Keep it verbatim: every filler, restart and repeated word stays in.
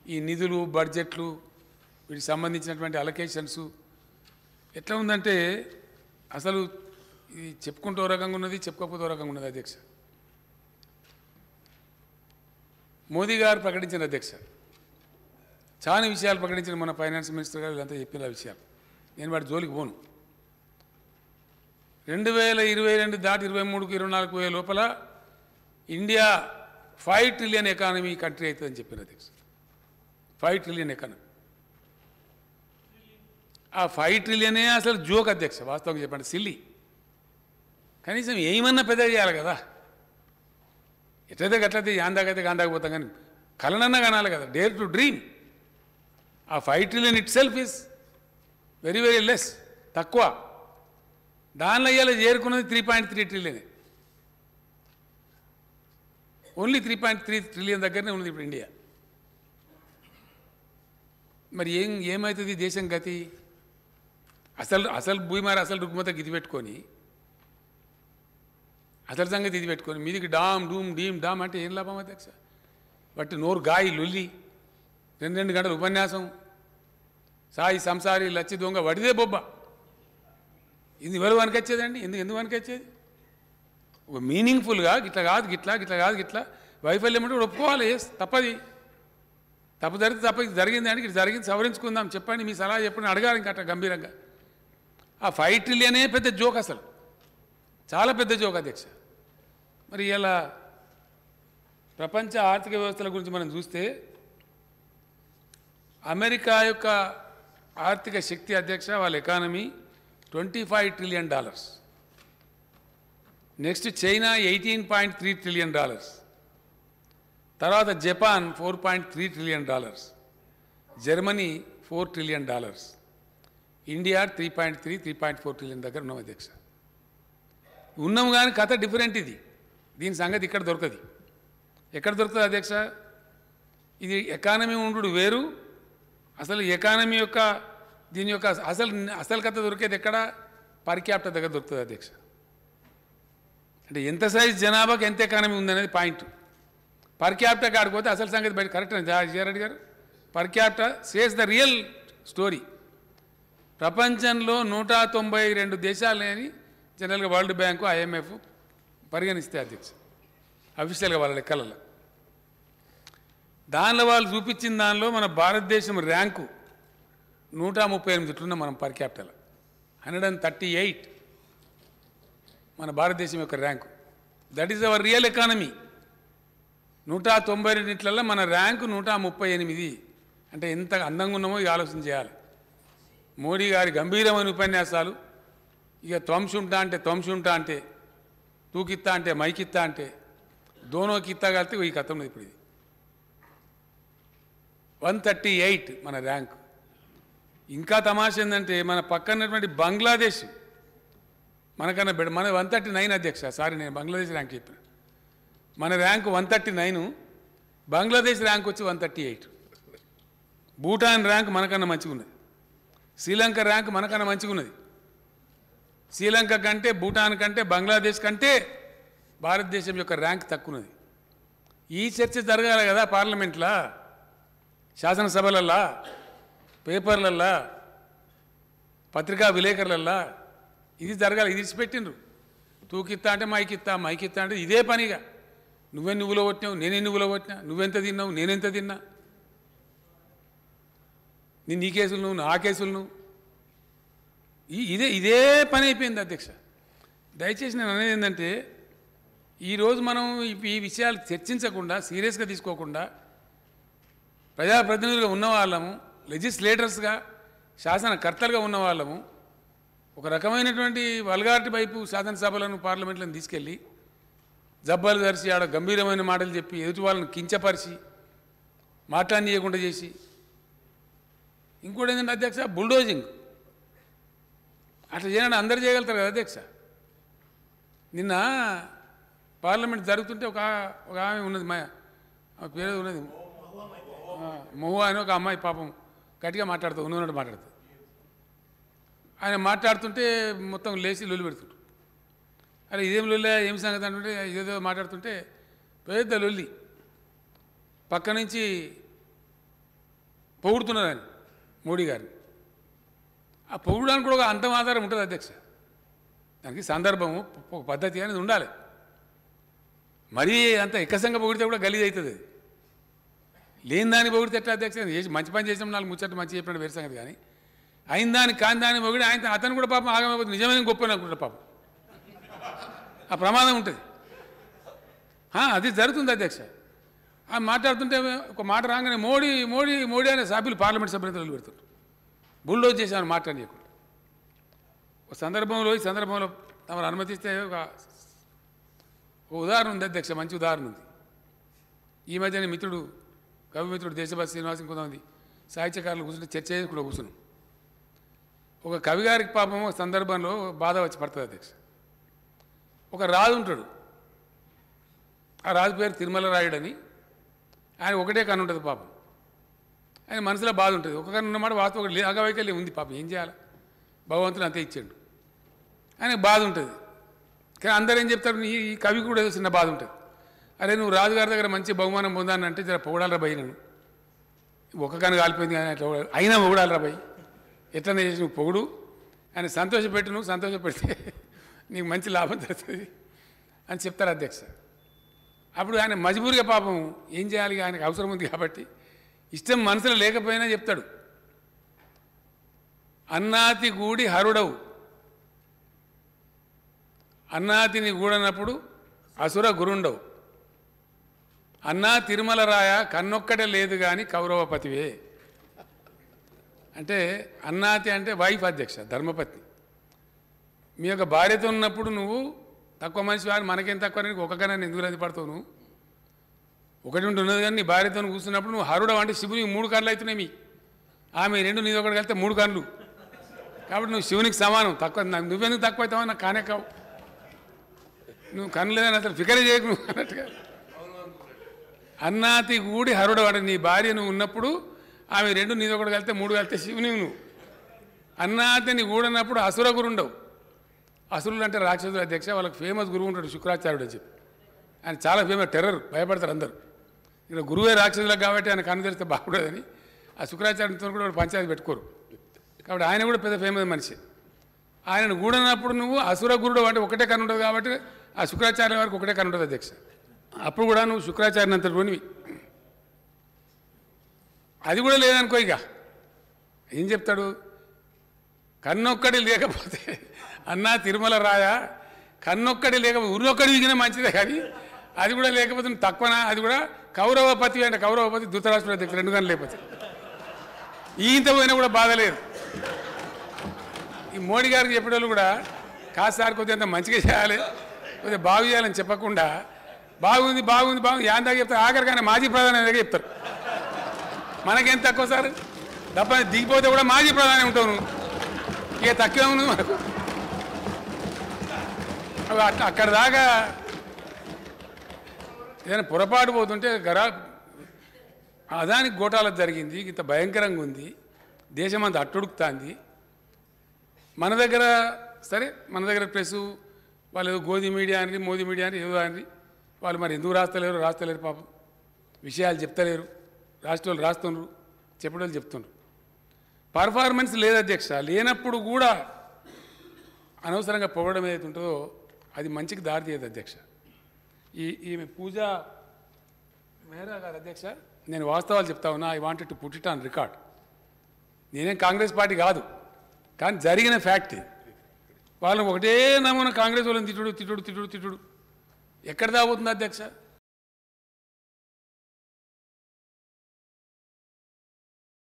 ఈ నిధులు బడ్జెట్లు వీటికి సంబంధించినటువంటి అలొకేషన్స్ ఎట్లా ఉందంటే అసలు ఇది చెప్పుకుంటూ రకంగా ఉన్నది చెప్పుకోకపోతే రకంగా ఉన్నది అధ్యక్ష. మోదీ గారు ప్రకటించిన అధ్యక్ష చాలా విషయాలు ప్రకటించిన మన ఫైనాన్స్ మినిస్టర్ గారు వీళ్ళంతా చెప్పిన విషయాలు నేను వాటి జోలికి పోను. రెండు వేల ఇరవై రెండు దాటి ఇరవై మూడుకు ఇరవై నాలుగు వేల లోపల India five trillion economy country అవుతుందని చెప్పిన అధ్యక్ష. Five trillion economy. ఆ ఫైవ్ ట్రిలియనే అసలు జోక్ అధ్యక్ష. వాస్తవంగా చెప్పండి సిల్లి. కనీసం ఏమన్నా పెద్ద చేయాలి కదా. ఎట్లయితే గట్లయితే యాందాకైతే గాందాకపోతాం కానీ కలనన్నా కనాలి కదా. Dare to dream. ఆ five trillion itself is very very less, తక్కువ. దానిలో ఇవాళ చేరుకున్నది త్రీ పాయింట్ త్రీ ట్రిలియనే. Only three point three trillion దగ్గరనే ఉన్నది ఇప్పుడు ఇండియా. మరి ఏం ఏమవుతుంది దేశం గతి? అసలు అసలు భూమిమారి అసలు రుగ్మత గిది పెట్టుకొని అసలు సంగతి ఇది పెట్టుకొని మీదికి డామ్ డూమ్ డీమ్ డామ్ అంటే ఏం లాభం అధ్యక్ష? బట్టి నోరు గాయి లొల్లి రెండు రెండు గంటల ఉపన్యాసం సాయి సంసారి లచ్చి దొంగ వడిదే బొబ్బ. ఇది ఎవరు వనకొచ్చేదండి? ఎందుకు ఎందుకు వనకొచ్చేది? ఒక మీనింగ్ఫుల్గా గిట్లా కాదు గిట్లా గిట్లా కాదు గిట్లా వైఫల్యం అంటే ఒప్పుకోవాలి. ఎస్ తప్పది. తప్పు జరిగితే తప్ప జరిగింది అంటే ఇటు జరిగింది సవరించుకుందాం చెప్పండి మీ సలహా చెప్పండి అడగాలి ఇంకా అట్లా గంభీరంగా. ఆ ఫైవ్ ట్రిలియనే పెద్ద జోక్, అసలు చాలా పెద్ద జోక్ అధ్యక్ష. మరి ఇలా ప్రపంచ ఆర్థిక వ్యవస్థల గురించి మనం చూస్తే అమెరికా యొక్క ఆర్థిక శక్తి అధ్యక్ష వాళ్ళ economy twenty five trillion dollars. Next China eighteen point three trillion dollars. తర్వాత Japan four point three trillion dollars. Germany four trillion dollars. India three point three three point four trillion దగ్గర ఉన్నాం అధ్యక్ష. ఉన్నాం కానీ కథ డిఫరెంట్ ఇది. దీని సంగతి ఇక్కడ దొరకది. ఎక్కడ దొరుకుతుంది అధ్యక్ష? ఇది ఎకానమీ ఉండు వేరు. అసలు ఎకానమీ యొక్క దీని యొక్క అసలు అసలు కథ దొరికేది ఎక్కడ? పర్ క్యాపిటల్ దగ్గర దొరుకుతుంది అధ్యక్ష. అంటే ఎంత సైజ్ జనాభాకి ఎంత ఎకానమీ ఉందనేది పాయింట్. పర్ క్యాపిటల్ కాడిపోతే అసలు సంగతి బయట కరెక్ట్ అని జయారెడ్డి గారు. Per capital says the real story. ప్రపంచంలో నూట తొంభై రెండు దేశాలని జనరల్గా వరల్డ్ బ్యాంకు ఐఎంఎఫ్ పరిగణిస్తే అధ్యక్ష అఫీషియల్గా వాళ్ళ లెక్కలలో. దానిలో వాళ్ళు చూపించిన దానిలో మన భారతదేశం ర్యాంకు నూట ముప్పై ఎనిమిది ఇట్లున్నాం మనం per capital. Hundred and thirty eight మన భారతదేశం యొక్క rank. That is our real economy. నూట తొంభై రెండిట్లలో మన ర్యాంకు నూట ముప్పై ఎనిమిది. అంటే ఎంత అందంగా ఉన్నామో ఇది ఆలోచన చేయాలి. మోడీ గారి గంభీరమైన ఉపన్యాసాలు, ఇక త్వంశుంటా అంటే త్వంశుంటా అంటే తూకిత్తా అంటే మైకిత్తా అంటే దోనోకిత్తా కలితే ఈ కథ ఉన్నది. ఇప్పుడు ఇది వన్ థర్టీ ఎయిట్ మన ర్యాంక్. ఇంకా తమాషా ఏంటంటే మన పక్కనటువంటి బంగ్లాదేశ్ మనకన్నా బెడ మన వన్ థర్టీ నైన్ అధ్యక్ష. సారీ నేను బంగ్లాదేశ్ ర్యాంక్ చెప్పాను. మన rank one thirty nine, Bangladesh rank వచ్చి one thirty eight. Bhutan rank మనకన్నా మంచిగా ఉన్నది. శ్రీలంక ర్యాంక్ మనకన్నా మంచిగా ఉన్నది. శ్రీలంక కంటే భూటాన్ కంటే బంగ్లాదేశ్ కంటే భారతదేశం యొక్క ర్యాంక్ తక్కువ ఉన్నది. ఈ చర్చ జరగాలి కదా పార్లమెంట్లో, శాసనసభలల్లా, పేపర్లల్లా, పత్రికా విలేకరులల్లా. ఇది జరగాలి. ఇది ఇచ్చిపెట్టిండ్రు. తూకిత్తా అంటే మైకిత్తా, మైకిత్తా అంటే ఇదే పనిగా నువ్వే నువ్వులో కొట్టినావు, నేనే నువ్వులో కొట్టినా, నువ్వెంత తిన్నావు, నేనెంత తిన్నా, నేను నీ కేసులు నువ్వు, నా కేసులు నువ్వు. ఈ ఇదే ఇదే పని అయిపోయింది అధ్యక్ష. దయచేసి నేను అనేది ఏంటంటే ఈరోజు మనం ఈ విషయాలు చర్చించకుండా, సీరియస్గా తీసుకోకుండా, ప్రజాప్రతినిధులుగా ఉన్నవాళ్ళము, లెజిస్లేటర్స్గా శాసనకర్తలుగా ఉన్నవాళ్ళము ఒక రకమైనటువంటి వల్గారిటీ వైపు శాసనసభలను పార్లమెంట్లను తీసుకెళ్ళి జబ్బాలు ధరిచి ఆడ గంభీరమైన మాటలు చెప్పి ఎదుటి వాళ్ళని కించపరిచి మాట్లాడనీయకుండా చేసి, ఇంకోటి ఏంటంటే అధ్యక్ష బుల్డోజింగ్. అట్లా చేయండి అందరు చేయగలుగుతారు కదా అధ్యక్ష. నిన్న పార్లమెంట్ జరుగుతుంటే ఒక ఒక ఆమె ఉన్నది, మా పేరు ఉన్నది మహువా అని ఒక అమ్మాయి పాపం గట్టిగా మాట్లాడుతూ ఉన్నట్టు మాట్లాడుతుంది. ఆయన మాట్లాడుతుంటే మొత్తం లేచి లొల్లి పెడుతుంటారు. అరే ఇదేం లొల్లి, ఏం సంగతి అంటుంటే ఏదో మాట్లాడుతుంటే పెద్ద లొల్లి. పక్క నుంచి పొగుడుతున్నారు ఆయన మోడీ గారిని. ఆ పొగడానికి కూడా ఒక అంతం ఆధారం ఉంటుంది అధ్యక్ష. దానికి సందర్భము ఒక పద్ధతి అనేది ఉండాలి. మరీ అంత ఎక్కసంగా పొగిడితే కూడా గలీజ్ అవుతుంది. అది లేని దాన్ని పొగిడితే ఎట్లా అధ్యక్ష? చేసి మంచి పని చేసినాం, నాలుగు ముచ్చట్లు మంచి చెప్పినట్టు వేరే సంగతి. కానీ అయిన దాన్ని కాని దాన్ని పొగిడి ఆయన అతను కూడా పాపం ఆగమైపోతుంది. నిజమైన గొప్ప అనుకుంటారు పాపం. ఆ ప్రమాదం ఉంటుంది. అది జరుగుతుంది అధ్యక్ష. ఆ మాట్లాడుతుంటే ఒక మాట రాగానే మోడీ మోడీ మోడీ అనే సభ్యులు పార్లమెంట్ సభ్యులు పెడుతుంటారు. బుల్డోజ్ చేశాను మాట్లాడలేకుండా. ఒక సందర్భంలో ఈ సందర్భంలో తమరు అనుమతిస్తే ఒక ఒక ఉదాహరణ ఉంది అధ్యక్ష, మంచి ఉదాహరణ ఉంది. ఈ మధ్యన మిత్రుడు కవిమిత్రుడు దేశభక్తి శ్రీనివాస్ కొంతమంది సాహిత్యకారులు కూర్చుంటే చర్చ చేసి కూడా కూర్చున్నాం. ఒక కవి గారికి పాపం ఒక సందర్భంలో బాధ వచ్చి పడుతుంది అధ్యక్ష. ఒక రాజు ఉంటాడు. ఆ రాజు పేరు తిరుమల రాయుడని. ఆయన ఒకటే కన్ను ఉంటుంది పాపం. ఆయన మనసులో బాధ ఉంటుంది. ఒక కన్ను ఉన్నమాట వాస్తవం ఒకటి అగవైకల్యం ఉంది పాపం. ఏం చేయాలి? భగవంతుడు అంతే ఇచ్చాడు. ఆయనకు బాధ ఉంటుంది. కానీ అందరూ ఏం చెప్తారు, ఈ కవి కూడా ఏదో చిన్న బాధ ఉంటుంది. అరే నువ్వు రాజుగారి దగ్గర మంచి బహుమానం పొందానంటే జర పొగడాలరా భయ్, నన్ను ఒక కన్ను కాలిపోయింది కానీ అట్లా అయినా పొగడాలరా భయ్, ఎట్లనే చేసి నువ్వు పొగుడు, ఆయన సంతోషపెట్టి నువ్వు సంతోషపెడితే నీకు మంచి లాభం జరుగుతుంది అని చెప్తారు అధ్యక్ష. అప్పుడు ఆయన మజబూరిగా పాపం ఏం చేయాలి, ఆయనకు అవసరం ఉంది కాబట్టి ఇష్టం మనసులో లేకపోయినా చెప్తాడు. అన్నాతి గూడి హరుడవు, అన్నాతిని గూడనప్పుడు అసుర గురుండవు, అన్నా తిరుమల రాయ కన్నొక్కటే లేదు కానీ కౌరవపతివే. అంటే అన్నాతి అంటే వైఫ్ అధ్యక్ష, ధర్మపత్ని. మీ యొక్క భార్యతో ఉన్నప్పుడు నువ్వు తక్కువ మనిషి వారు మనకేం తక్కువ, ఒక కన్నా ఎందుకు రద్దు పడతావు? నువ్వు ఒకటి ఉంటున్నది కానీ నీ భార్యతో కూర్చున్నప్పుడు నువ్వు హరుడవు అంటే శివునికి మూడు కళ్ళు అవుతున్నాయి. మీ ఆమె రెండు నీది ఒకటి కలిస్తే మూడు కళ్ళు. కాబట్టి నువ్వు శివునికి సమానం. తక్కువ నువ్వెందుకు తక్కువ అవుతావో నాకు కానే కావు. నువ్వు కన్ను లేదని అసలు ఫికరే చేయకు నువ్వు అన్నట్టుగా. అన్నాతి గూడి హరుడవు అంటే నీ భార్య నువ్వు ఉన్నప్పుడు ఆమె రెండు నీది ఒకటి కలిస్తే మూడు కలిస్తే శివుని నువ్వు. అన్నాతిని గూడన్నప్పుడు అసుర గురుండవు. అసురులు అంటే రాక్షసులు అధ్యక్ష. వాళ్ళకి ఫేమస్ గురువు ఉంటాడు శుక్రాచార్యుడు అని చెప్పి. ఆయన చాలా ఫేమస్, టెర్రర్, భయపడతారు అందరూ. ఇక్కడ గురువే రాక్షసులకు కాబట్టి ఆయన కన్ను తెరిస్తే బాగుండదని ఆ శుక్రాచార్యుడితో కూడా పంచాయతీ పెట్టుకోరు. కాబట్టి ఆయన కూడా పెద్ద ఫేమస్ మనిషి. ఆయనను గూడనప్పుడు నువ్వు అసుర గురుడు అంటే ఒకటే కన్ను ఉంటుంది కాబట్టి ఆ శుక్రాచార్య వారికి ఒకటే కన్ను ఉంటుంది అధ్యక్ష. అప్పుడు కూడా నువ్వు శుక్రాచార్యని అంతటివి. అది కూడా లేదనుకో, ఇక ఏం చెప్తాడు? కన్నొక్కడి లేకపోతే అన్నా తిరుమల రాయ కన్నొక్కడి లేకపోతే ఉర్రొక్కడి విగిన మంచిదే, కానీ అది కూడా లేకపోతే తక్కువనా? అది కూడా కౌరవపతి అంటే కౌరవపతి ధృతరాష్ట్రుడు అధ్యక్ష, రెండు కానీ లేకపోతే ఈంత పోయినా కూడా బాధ లేదు. ఈ మోడీ గారికి చెప్పేవాళ్ళు కూడా కాసారి కొద్దిగా అంత మంచిగా చేయాలి, కొద్దిగా బాగు చేయాలని చెప్పకుండా బాగుంది బాగుంది బాగుంది యాందాక చెప్తారు. ఆఖరికైనా మాజీ ప్రధాని దగ్గర చెప్తారు. మనకేం తక్కువ సార్, తప్ప దిగిపోతే కూడా మాజీ ప్రధాని ఉంటావు నువ్వు, ఇక తక్కువ ఉంది మనకు. అట్లా అక్కడ దాకా ఏదైనా పొరపాటు పోతుంటే గరా అదానికి గోటాల జరిగింది, ఇంత భయంకరంగా ఉంది, దేశం అంతా అట్టుడుకుతుంది. మన దగ్గర సరే, మన దగ్గర ప్రెస్ వాళ్ళు ఏదో గోధి మీడియా అని మోదీ మీడియా అని ఏదో అని వాళ్ళు మరి ఎందుకు రాస్తలేరు రాస్తలేరు పాపం, విషయాలు చెప్తలేరు, రాష్ట్రాలు రాస్తున్నారు, చెప్పడం చెప్తున్నారు. పర్ఫార్మెన్స్ లేదు అధ్యక్ష. లేనప్పుడు కూడా అనవసరంగా పొగడం ఏదైతే ఉంటుందో అది మంచికి దారి తీయదు అధ్యక్ష. ఈ ఈమె పూజ మేరా గారు అధ్యక్ష, నేను వాస్తవాలు చెప్తా ఉన్నా. I wanted to put it on record. నేనేం కాంగ్రెస్ పార్టీ కాదు, కానీ జరిగిన ఫ్యాక్ట్. వాళ్ళని ఒకటే నమూనా కాంగ్రెస్ వాళ్ళని తిట్టుడు తిట్టుడు తిట్టుడు తిట్టుడు ఎక్కడ దాగుతుంది అధ్యక్ష?